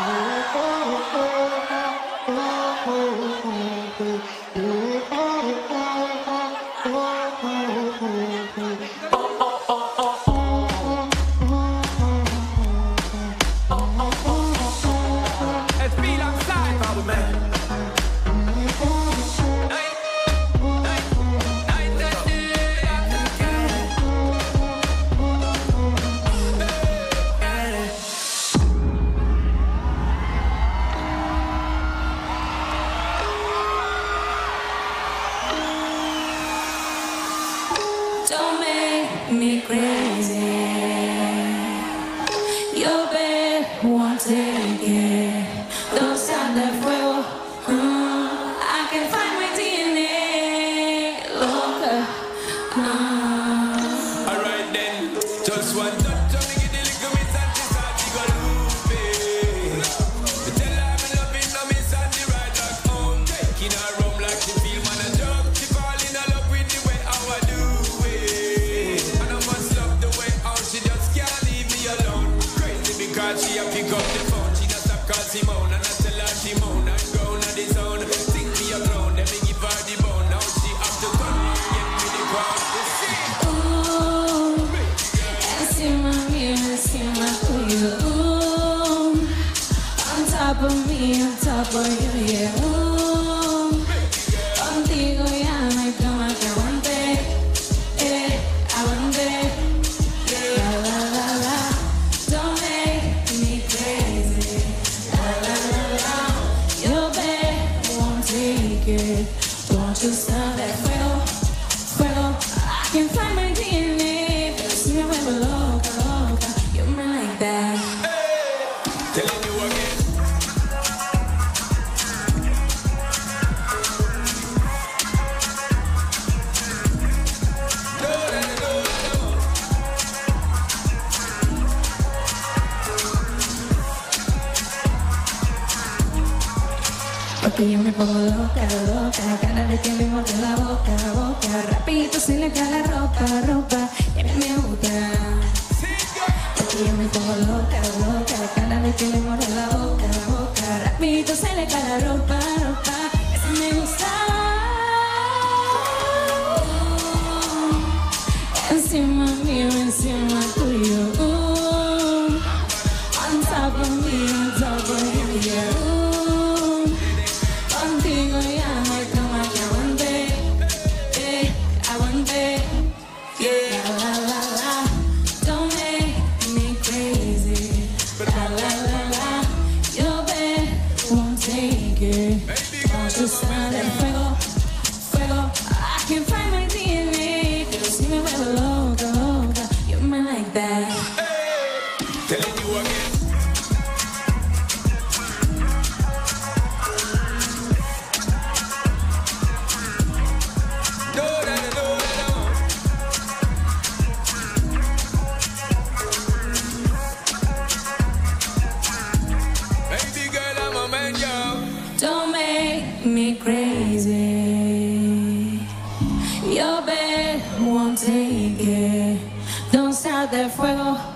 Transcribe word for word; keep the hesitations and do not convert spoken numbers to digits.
Don't make me crazy. Your bed won't take it. Don't stop that fuego. Mm, I can find my D N A. Loca. Mm. Alright then, just one touch on me, get the liquor, me touch it, start to go loopy. Tell her I'm loving, no miss on the right back home. Taking her rum like she feel man a joke. She fall in love with the way how I do it. And I must love the way how she just can't leave me alone. Crazy because she a pick up the phone. She not stop call Simone, and I tell her she moan and grown on the zone. Think me a grown, then me give her the bone. Now she have to come and get me the crown. You see? On top of me, on top of you, yeah. Ooh, contigo ya no hay cama que aguante, eh, aguante, yeah. La la la la, don't make me crazy. La la la la, your bed won't take it. Don't you stop that fuego, fuego. I can find my D N A, pero si me vuelvo loca, loca, you're me like that. Telling you again. Porque yo me pongo loca, loca, cada vez que me muerde la boca, boca, rapidito se le cae la ropa, ropa, y a mí me gusta. Porque yo me pongo loca, loca, cada vez que me muerde la boca, boca, rapidito se le cae la ropa, ropa, eso me gusta. Uh, encima mío, encima tuyo, uh, on top of me, on top of you, yeah. Contigo ya no hay cama que aguante, eh, aguante, yeah. La la la la, don't make me crazy. La la la la, your bed won't take it. Don't you start that fuego, fuego. I can find my D N A, pero si me vuelvo loca, loca, you're me like that. Telling you again. Don't make me crazy. Your bed won't take it. Don't start that fuego.